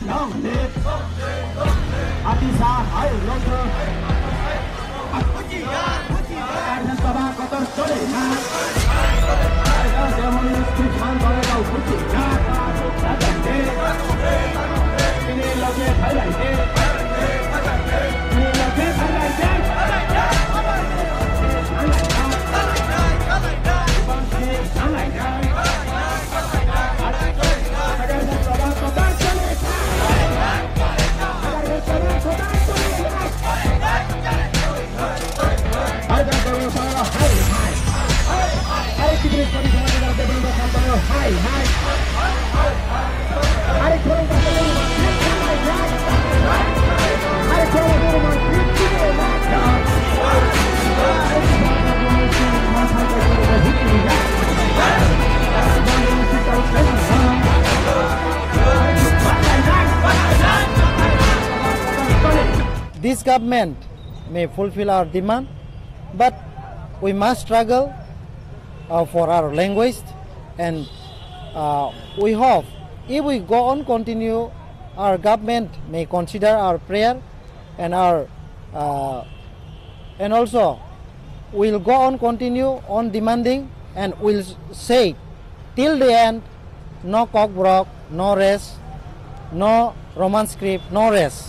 long live ATISA, hai longer. Agartala tobacco torchole na. Agar demonios Christian kore dau puchi na. Adante. Ini loge bhai de. Ini loge bhai de. This government may fulfill our demand, but we must struggle for our language, and we hope if we go on continue, our government may consider our prayer and our and also we'll go on continue on demanding, and we'll say till the end, no Kokborok, no rest, no Roman script, no rest.